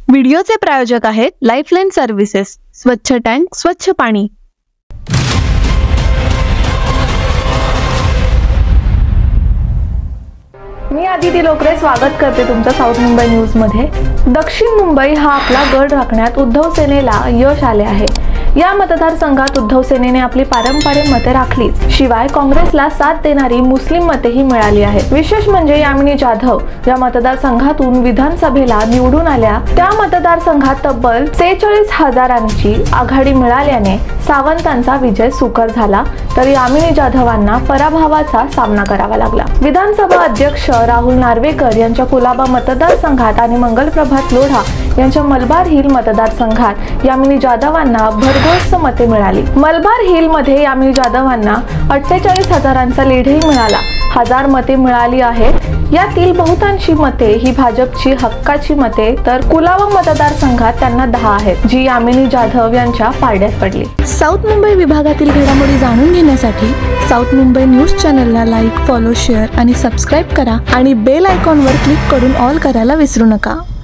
व्हिडिओचे प्रायोजक आहेत lifeline services, स्वच्छ टँक स्वच्छ पाणी। मी आदिती लोकरे स्वागत करते तुमचं साऊथ मुंबई न्यूज मध्ये। दक्षिण मुंबई हा आपला गड राखण्यात उद्धव सेनेला यश आले आहे। या मतदारसंघात उद्धव सेनेने आपली पारंपरिक मते राखलीच, शिवाय काँग्रेसला साथ देणारी मुस्लिम मतेही मिळाली आहेत। विशेष म्हणजे यामिनी जाधव या मतदारसंघातून विधानसभेला निवडून आल्या। त्या मतदारसंघात तब्बल 46,000ची आघाडी मिळाल्याने सावंतांचा विजय सुकर झाला, तर यामिनी जाधवांना पराभवाचा सामना करावा लागला। विधानसभा अध्यक्ष राहुल नार्वेकर यांच्या कुलाबा मतदारसंघात आणि मंगलप्रभात लोढा यांच्या मलबार हिल मतदारसंघात यामिनी जाधवांना भरघोस मते मिळाली। मलबार हिल मध्ये यामिनी जाधवांना 48,000चा लीडही मिळाला। 1000 मते मिळाली आहेत। यातील बहुतांशी मते ही भाजपची हक्काची मते, तर कुलाबा मतदारसंघात त्यांना 10 आहेत, जी यामिनी जाधव यांच्या पारड्यात पडली। साऊथ मुंबई विभागातील घडामोडी जाणून घेण्यासाठी साऊथ मुंबई न्यूज चॅनलला लाईक, फॉलो, शेअर आणि सबस्क्राईब करा आणि बेल आयकॉनवर क्लिक करून ऑल करायला विसरू नका।